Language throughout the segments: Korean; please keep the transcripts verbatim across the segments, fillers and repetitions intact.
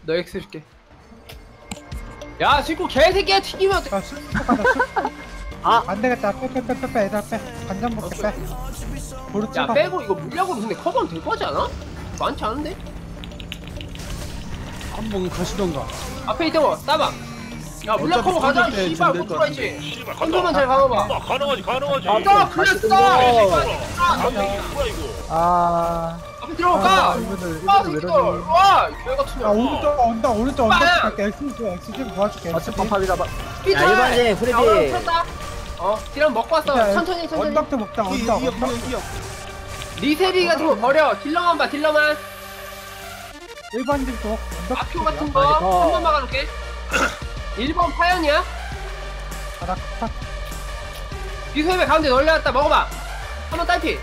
너 X 줄게. 야 수익구 개새끼야 튀기면 어떡해. 아 술국 간다 술국. 아! 안되겠다 빼빼빼빼빼 얘들아 빼. 간장 먹게 빼. 보르 야 찍어. 빼고 이거 물약으로 근데 커버는 될 거지 않아? 많지 않은데? 한번 가시던가. 앞에 있던 거 따봐. 야 물약 어차피 커버 가자. 던질 때 씨발 좀 못 될것 들어있지. 씨발 컨트롤만 잘 가봐봐. 아, 가능하지 가능하지. 아, 아 가시던 그랬어. 거. 아, 이게 뭐야 이거. 아, 앞에 들어올까? 아, 이분들, 아 이분들 왜 새끼들. 이러니? 와 개같은 야 거. 오른쪽 온다 오른쪽 온다 빠야. 갈게 X 좀 X 좀 도와줄게. 아, 첫번 팝이다. 봐. 야, 일반적인 프리디. 어 딜은 먹고 왔어. 천천히 천천히. 언덕도 먹자 이 언덕 이어 언덕. 이어 이어. 리세비 같은 거 버려. 딜러만 봐 딜러만. 일반진 쪽 언덕. 아큐 같은 거 아니, 더. 한 번 막아줄게. 일 번 파연이야. 바닥 탁. 리세비 가운데 널려왔다 먹어봐. 한 번 딸피.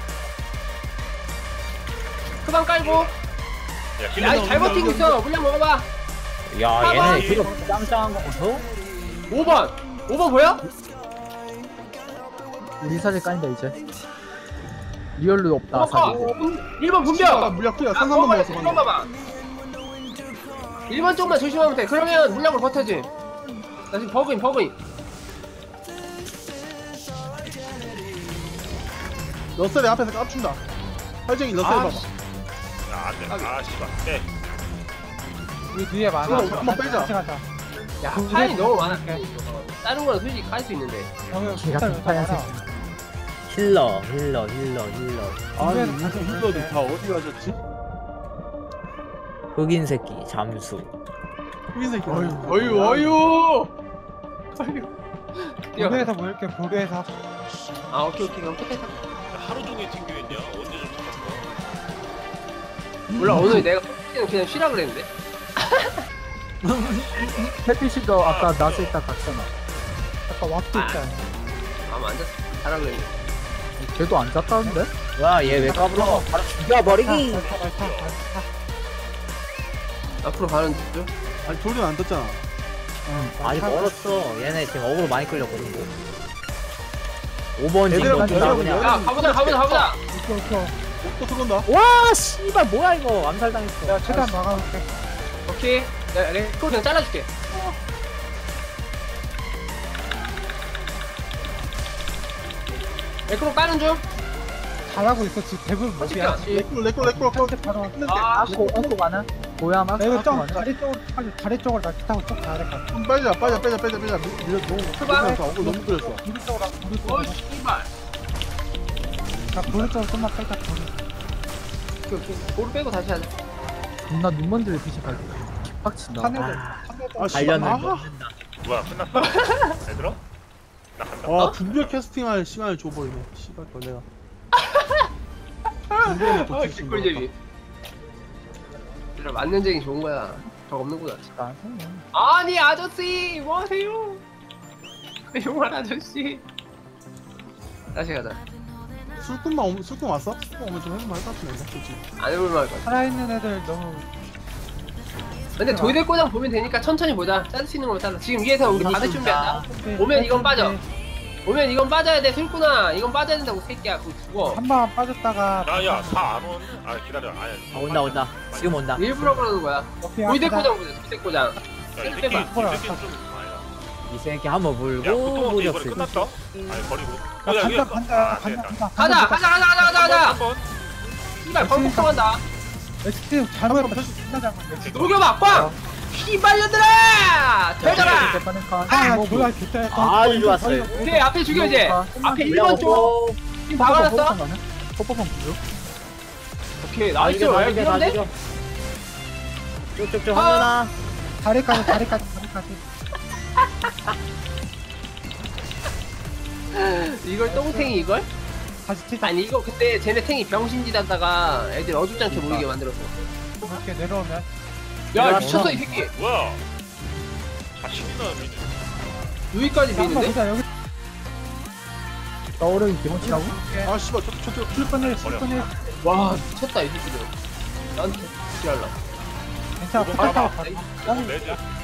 크방 깔고. 야 잘 버티고 있어. 물량 먹어봐. 야, 얘네 뒤로 짱짱한 거 없어? 오 번. 오 번 보여? 우리 사실 까인다, 이제. 리얼로 없다, 먹어. 사실. 일 번 아, 분벼. 물약 클리어. 아, 삼삼번 먹어봐. 먹었어 일 번 방금. 봐봐. 일 번 쪽만 조심하면 돼. 그러면 물량으로 버텨지. 나 지금 버그인 버그인. 러셀이 앞에서 깝춘다. 활쟁이 러셀 아, 봐봐. 씨. 야, 안 돼. 아, 씨발. 빼. 우리 뒤에 많아. 이거 한번 빼자. 같이 가자. 야 그래, 파연이 너무 많아. 그래. 다른 거는 솔직히 갈 수 있는데. 여기 기가 숫자 파얀 많아. 힐러, 힐러, 힐러, 힐러. 아니 그래서 다시 힐러들 올게. 다 어디 가셨지? 흑인 새끼, 잠수. 흑인 새끼. 어유 어유 어유. 뛰어. 보류에서 모일게 보류에서. 아 오케이 오케이 그럼 끝에 하루 종일 튕기겠냐? 언제 좀 찾았어? 몰라 오늘 내가 그냥 그냥 쉬라 그랬는데. 햇빛이도 아까 나스 있다 갔잖아. 아까 왁도 아. 있잖아. 아무 안 잤어. 자라 그랬는데. 걔도 안 잤다는데? 뭐야, 얘 왜 까불어? 바로 죽여버리기! 타, 타, 타, 타, 타. 앞으로 가는 중. 아니 돌은 안 떴잖아. 응, 아직 타. 멀었어. 얘네 지금 어그로 많이 끌렸거든, 뭐. 오 번 얘들아, 지금 얘들아, 그냥. 야 가보자 가보자 가보자. 오케이 오케이. 또 들어온다. 와, 씨발, 뭐야, 이거. 암살당했어. 내가 최대한 막아볼게. 오케이. 야 레코 그냥 잘라줄게. 레코로 까는 중. 잘하고 있어 지금 대부분 못이야. 솔직히 레꼴 레꼴 레꼴 레꼴. 한대 바로. 아 아코, 아코 가나? 뭐야, 막? 내가 아코 좀 가나? 다리 쪽으로 타고 다리 쪽으로 나 타고 쭉 가야 될 것 같아. 좀 빠져 빠져 빼자 빼자 빼자. 밀려 너무 출발. 끌면서 어글 너무 끌렸어. 보류 쪽으로 가, 보류 쪽으로. 어 씨발. 나 보류 쪽으로 좀만 빼자. 보류. 오케이 오케이. 볼을 빼고 다시 하자. 존나 눈먼지를 빛이 갈게. 빡친다. 하늘을 아, 하늘을. 아 씨발. 관련은 아, 뭐야, 끝났어? 얘들아? 나 간다. 와 분별 캐스팅할 시간을 줘버리네. 씨발 걸 내가. 분별을 어 고칠 수 있는 개꿀잼이. 얘들아 만년쟁이 좋은 거야. 적 없는구나. 난 아니 아저씨 뭐 하세요? 용할 아저씨. 다시 가자. 술꾼만 오면 술꾼 왔어? 술꾼 오면 좀 해볼만 할것 같은데 솔직히. 안 해볼만 할 것 같아. 살아있는 애들 너무. 근데 도이대 꼬장 보면 되니까 천천히 보자. 자를 수 있는 걸로 잘라. 지금 위에서 우리 받을 준비한다. 오면 이건 빠져. 오면 이건 빠져야 돼. 슬구나. 이건 빠져야 된다고 새끼야. 그거 죽어. 한 번 빠졌다가. 야, 야, 다 안 오는데? 아, 기다려. 아니, 아, 온다, 온다. 지금 온다. 일부러 그러는 거야. 오케이, 도이대 앞에다. 꼬장 보자. 도이대 꼬장. 야, 이 새끼, 이 빼봐. 새끼는 좀 아니다. 이 새끼 한번 야, 물고, 보통 이번에 무적수. 끝났다? 아니, 버리고. 야, 야, 간다 야, 간다 아, 간다 됐다. 간다. 가자 가자 가자 가자 가자 가자. 번. 씨발 방폭 통한다. 엑스팀 잘못하면 진짜 잘못해. 녹여봐 꽝. 씨발년들아. 되잖아. 아, 뭐야, 진짜. 아주 좋았어요. 오케이 앞에 죽여 이제. 앞에 일 번 쪽. 쪽. 지금 박아놨어. 뽀뽀pom 부죠? 오케이 나이스. 야 이런데? 쭉쭉쭉 아. 하면아. 다리까지, 다리까지, 다리까지. 이걸 똥탱이 이걸? 다시 치자. 아니 이거 그때 쟤네 탱이 병신짓 하다가 애들 어줍잖게 모이게 만들었어. 이렇게 내려오면. 야 내가 미쳤어 이 새끼. 뭐야? 아, 신나, 미네. 여기까지 한번 미는데? 보자, 여기. 떠오르기 기본치라고? 아 씨발 저 저쪽. 출근을, 출근을. 와 미쳤다 이 새끼들. 나한테 지랄라. 괜찮아, 이거 포탈 타고 봐봐. 가. 어, 레드.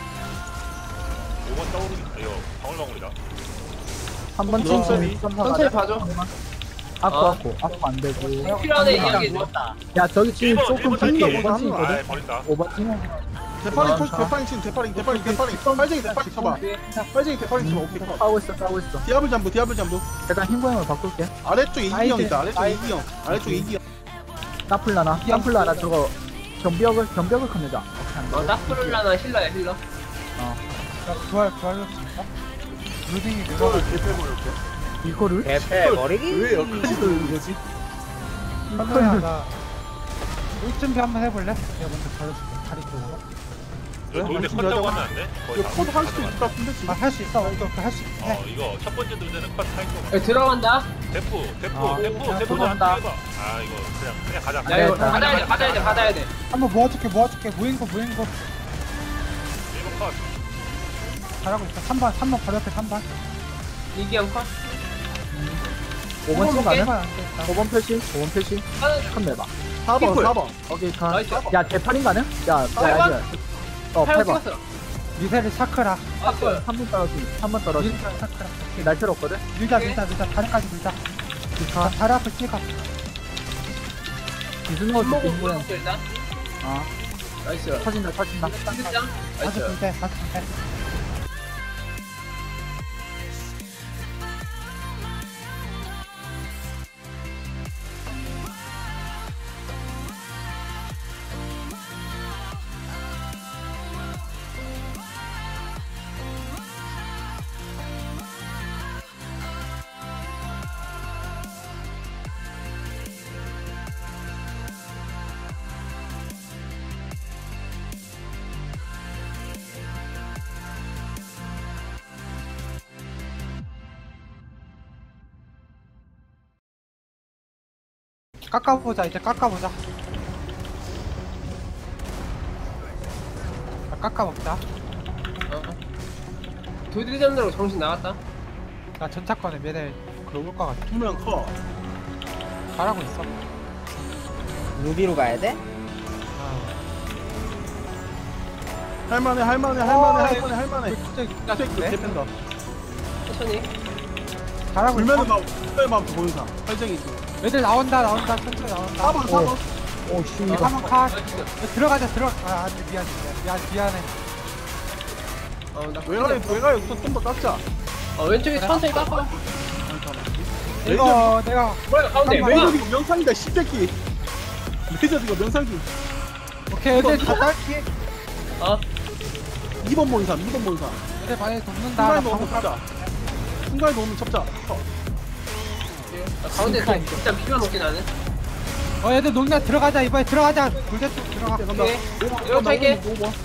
오번 떠오르기. 이거 방울방울이다. 한번 너, 천천히 천천히 봐줘. 아코 어. 아코 아코 안 되고 필요하네 이야기. 죽었다. 야 저기 지금 일 번, 조금 일 번 길게 일 오 번 번 층이거든? 아이, 버린다. 오 번 층 대파링 아, 푸시 자. 대파링 친 대파링 대파링 대파링 빨쟁이 대파링 쳐봐 빨쟁이 대파링 치면 오케이 컷 싸우고 있어 싸우고 있어. 디아블 잠부 디아블 잠부 일단 흰 고양이로 바꿀게. 아래쪽에 아이들, 이기형 있다 아래쪽에 아이들. 이기형 아래쪽에 이기형 나플라나 나플라나 저거 경벽을 경벽을 컵니다. 어 나프를라나 힐러야 힐러. 나 부활 부활로 줄까? 루딩이 이거를 늘어가. 개패버렸대 이거를 개패 버리기. 왜 여기까지 돌리는 거지? 현우야 나 일준비 한번 해볼래? 내가 먼저 가려줄게. 다리 쪽으로. 이거 돌대 지금 컷다고 여자가- 하면 안 돼? 거의 이거 다 컷 할 수도 가져가. 있을 것 같은데 지금 아 할 수 있어. 이거 할 수 있어. 어 이거 첫 번째 돌대는 컷 할거 야, 들어간다. 대포 대포 아, 대포 야, 대포 들어간다. 안 해봐. 아 이거 그냥 그냥 가자. 야 이거 네, 받아야 돼 받아야 돼 받아야 돼. 한번 모아줄게 모아줄게. 모인 거 모인 거. 이거 컷. 잘하고 있어. 삼 번 삼 번 바로 옆에 삼 번. 이기형 컷. 오 번 쪽 가네. 삼 번 안 돼. 오 번 표시 오 번 표시 컷 내봐. 사 번 킥볼. 사 번 오케이 컷. 나이스. 야 대팔인 가능? 야 팔 야 번? 야. 어 팔 팔 번 번. 찍었어. 미세를 사크라. 아 그. 한 번 떨어지 한 번 떨어지. 미세를 사크라. 날철 없거든. 밀자 밀자 밀자. 다리까지 밀자. 자, 다리 앞에 찍어. 기승 거지 먹고 빈 고양. 먹고 일단. 아 나이스. 터진다 터진다. 일장. 다시 나이스. 불대 다시 불대. 깎아보자 이제 깎아보자. 아, 깎아먹자. 어. 도들이 잡느라고 정신 나갔다. 나 전차권에 매달 그러고 올것 같아. 두명 컷 잘하고 있어. 루비로 가야 돼? 아. 할만해 할만해 어, 할만해 할만해 할만해 진짜 백 네? 개뺀다 천천히. 잘하고 있어. 불면은 막 불면은 막 보는 사람 팔쟁이지 애들 나온다 나온다 천천히 나온다. 사 번 사 번 오씨 어, 이거. 한번 카. 나이스. 들어가자 들어. 아 안돼 미안 미안 미안해. 어나 외곽에 외곽에 우선 좀 더 깎자 어 왼쪽에 천천히 깎아. 이거 내가 뭐야 가운데 잠깐만. 뭐야? 레이저 이거 명상이다 십새끼 레이저 이거 명상기 오케이 애들 다 딸기. 어. 이 번 모인 사람 이 번 모인 사람 애들 만약에 돕는다. 나 순간에 넣으면 방금 쳤자 순간에 넣으면 쳤자 어. 나 가운데 좀 일단 비벼 놓긴 하네. 어 애들 농장 들어가자 이번에 들어가자. 불대 쪽 들어가. 간다 오케이. 이거 탈게.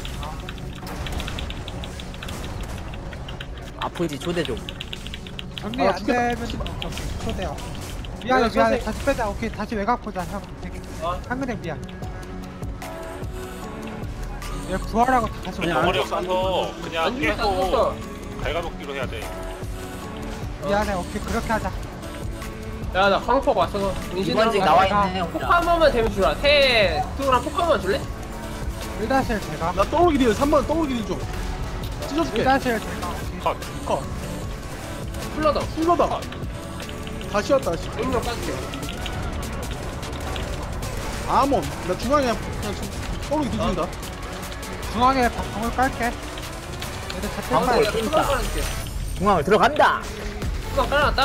아프지 초대 좀. 정리 아, 안 죽겠다. 되면 오케이 초대요. 미안해 내가 미안해 초대. 다시 빼자. 오케이 다시 외곽 보자 형. 어. 한근에 미안. 얘 부활하고 다시 그냥 오자. 머리 없어서 그냥 안 죽였어. 깨고 죽었어. 갈가먹기로 해야 돼. 미안해 오케이 그렇게 하자. 야나 광폭 왔어. 이번직 나와 있네 폭 혼자. 한 번만 되면 주라. 태 투랑 폭 한 번만 줄래? 일다실 제가. 나 떠오르기 뒤에 삼 번 떠오르기 뒤좀 찢어줄게 일다실 제가. 컷. 컷 풀러더. 풀러다 다시 왔다 씨. 음료 까줄게. 아몬 나 중앙에 그냥 좀 떠오르기 뒤진다 중앙에 방을 깔게. 애들 다 방울 뗄거야. 나 투방 깔아줄게. 중앙을 들어간다. 투방 깔아놨다?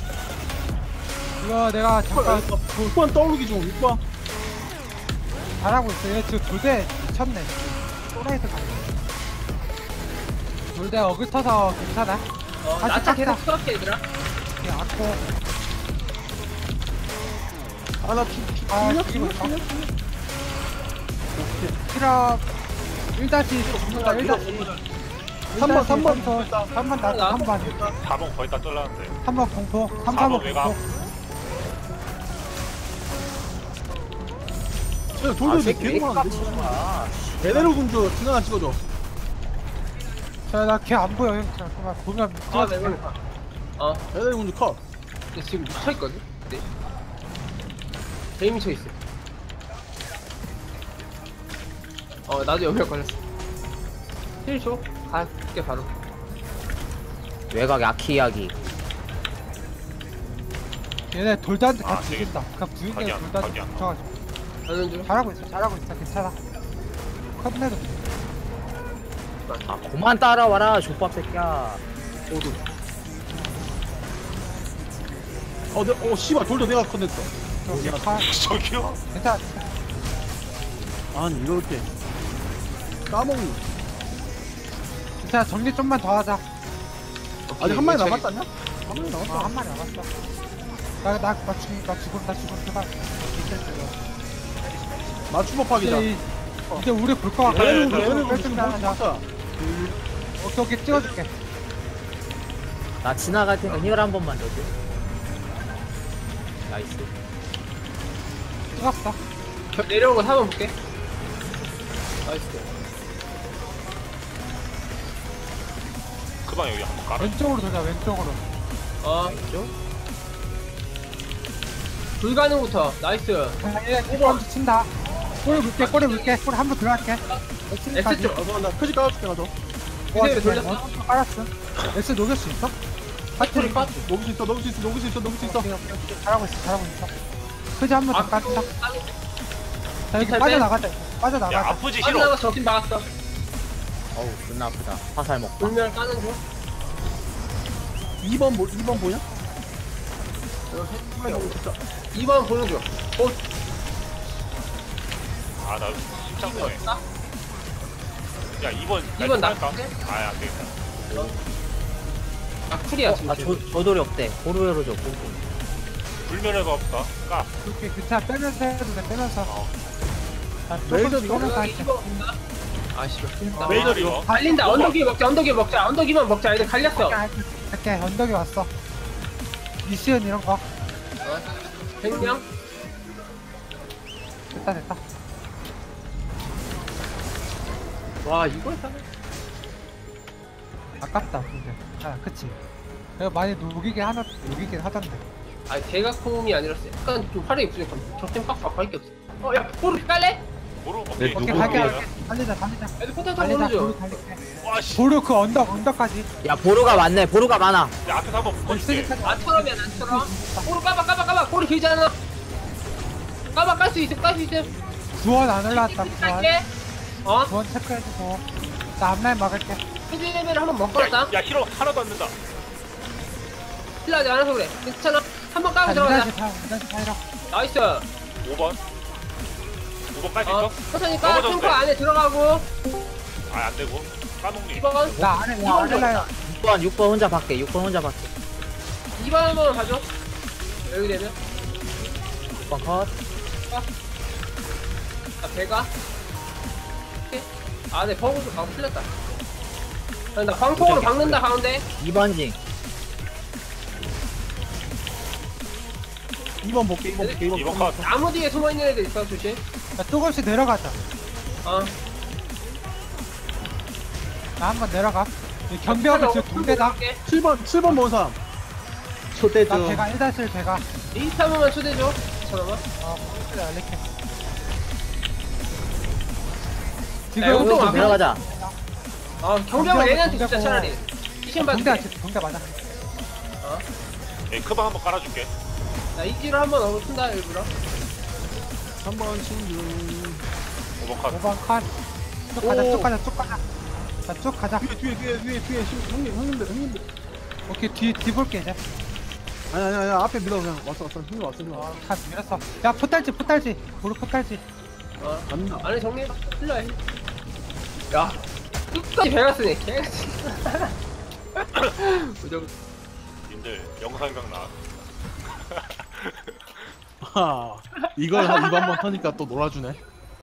이거 내가 잠깐 육 번 떠오르기 좀 육 번 잘하고 있어. 얘 지금 돌대 미쳤네. 또라이도 가네. 돌대 어글 터서 괜찮아. 어. 같이 나한테 계속 깎자. 수학해 얘들아. 이게 악고. 아나 아, 죽냐 죽이고 죽냐 있어. 죽냐 피라 일 다시 죽는다 일 다시 삼 번, 삼 번. 삼 번 나도 삼 번 사 번 거의 다 잘랐는데. 삼 번 공포 삼 사 번 번 외곽. 공포 야, 돌돌이 계속 하는데 베네로 군주 등 하나 찍어줘 자나 걔 안 보여 형 잠깐만 보면 아 찍어줄게. 네. 어. 베네로 군주 컷 근데 지금 미쳐있거든? 네. 제일 미쳐있어. 어 나도 연결 걸렸어. 힐 줘. 갈게 바로. 외곽 야키 이야기. 얘네 돌단지 아, 다 죽인다 그냥 부인들 각이야, 돌단지 각이야. 붙여가지고 가는 중. 잘하고 있어 잘하고 있어 괜찮아 컷내도 돼. 아 그만 따라와라 족밥 새끼야. 오도. 어, 내, 어, 씨발, 돌도 내가 컨냈어. 저기 칼. 저기요? 괜찮아. 아니, 이렇게. 까먹니. 괜찮아. 정리 좀만 더 하자. 아직 한 마리 남았다냐? 한 마리 어, 남았다. 한 마리 남았어. 나, 나, 나 죽음, 나 죽음, 나 죽음, 제발. 맞춤 법학이다. 이제, 이제 우리 볼 거 같아. 네, 얘는, 네, 얘는 네, 지금 네, 못 네. 봤다. 오케이, 오케이, 찍어줄게. 나 지나갈 테니까 힐 한 번만 넣어줘. 나이스. 찍었어. 저 내려온 거 사 번 볼게. 나이스. 그 방 여기 한번 깔아. 왼쪽으로 돌자, 왼쪽으로. 어. 불가능부터. 나이스. 자, 얘 먼저 친다. 꼬리 물게, 꼬리 물게. 꼬리 한 번 들어갈게. X 쪽. 어, 뭐, 나 표지 깔아줄게, 나도. 그대로 돌렸어. 어, 깔았어. S 녹일 수 있어? 파트리 컷. 녹을 수 있어, 녹을 수 있어, 녹을 수 있어, 녹을 수 있어. 오케이, 오케이, 오케이. 잘하고 있어, 잘하고 있어. 표지 한 번 더 깔자. 자, 여기 깃털 빠져나가자. 야 빠져나가자. 아프지 빠져 싫어. 나가 적팀 막았어. 어우 존나 아프다. 화살 먹. 불멸 까는 중. 이 번, 뭐, 이 번 뭐냐? 이 번 보는 중. 어, 아나 심장 되네. 야 이번 이번 나- 할까? 아야 안 되겠다. 아, 쿨이야, 지금. 아 저, 저돌이 없대. 보루웨로 줘. 보루. 불면에서 없다. 까. 오케이, 괜찮아. 빼면서 해도 돼, 빼면서. 어. 자, 레이저 조금 이거? 빼면서 여기 할게. 이 번 본다. 아, 씨발. 힘들다. 메이저 이거. 갈린다. 언덕이 먹자, 언덕이 먹자. 언덕이만 먹자. 얘들 갈렸어. 할게, 할게. 언덕이 왔어. 미시언 이런 거. 백 명? 됐다, 됐다. 와, 이걸 사네. 아깝다, 근데. 아, 그치. 내가 많이 녹이긴 하나, 녹이긴 하던데. 아, 대각콩이 아니라서 약간 좀 화력이 부족함. 적팀 빡 바꿀 게 없어. 어, 야, 보루 깔래? 보루 네, 오케이. 오케이, 누구 갈게, 누구야? 갈게. 달리자, 달리자. 애들 포탈 타고 달리자, 오는 보루 중. 달릴게. 와씨. 보루 그 언덕, 언덕까지. 야 보루가 많네. 보루가 많아. 야 앞에서 한번 붙어줄게. 쓰리까지. 나처럼이야, 나처럼. 보루 까봐, 까봐, 까봐. 보루 길잖아. 까봐, 깔 수 있어, 깔 수 있어. 구원 안 올라왔다, 구원. 깔게. 어? 구원 체크해주고. 나 앞라인 막을게. 헤드 레벨을 한번 먹걸었다. 야, 야 히로 하나도 안 된다. 힐하지 않아서 그래. 괜찮아. 한 번 까고 자, 들어가자. 이다시 타, 이다시 타이라. 나이스. 오 번. 오 번 깔 수 어, 있어? 그렇다니까 넘어져도 탱커 돼. 안에 들어가고. 아 안 되고. 까먹니. 이 번. 나 안에, 나 안에 라인. 육 번 육 번 혼자 밖에. 육 번 혼자 밖에. 이 번 한번 봐줘. 여기 되면. 육 번 컷. 자, 배가. 오케이. 아, 네, 버그 좀, 아, 풀렸다. 자, 나 광폭으로 박는다, 가운데. 이 번 징. 이 번 볼게, 이 번 볼게, 이 번 이번 볼게. 컷. 나무 뒤에 숨어있는 애들 있어, 조심. 자, 조금씩 내려가자. 어. 나 한번 내려가. 이 경비하고 지금 동대다. 칠 번, 칠 번 본 사람. 초대주. 나 배가 일 다시 일 배가. 리스트 한 번만 초대줘. 잠깐만. 어, 그래, 알릴게. 야, 지금 운동 좀 안 내려가자. 어, 경비하고 얘네한테 진짜 경비하고. 차라리. 시신 받을 동대, 게. 아직 동대 맞아. 예, 크방 한번 깔아줄게. 나 이지로 한번 어글 푼다, 일부러. 삼 번 신중. 오 번 컷. 오 번 칸. 쭉 가자, 오. 쭉 가자, 쭉 가자. 자, 쭉 가자. 뒤에, 뒤에, 뒤에, 뒤에, 뒤에, 신- 형님, 형님들, 형님들. 오케이, 뒤, 뒤 볼게, 이제. 아니, 아니, 아니, 앞에 밀어, 그냥. 왔어, 왔어. 형님 왔어, 형님 왔어. 어, 칸 밀었어. 야, 포탈지, 포탈지. 보루 포탈지. 어. 맞나? 안에 정리해봐. 힐러야, 힐러. 야. 끝까지 배가 쓰네, 개같이. 무조건. 님들 영상각 나. 아, 이걸 한 이번 번 터니까 또 놀아주네.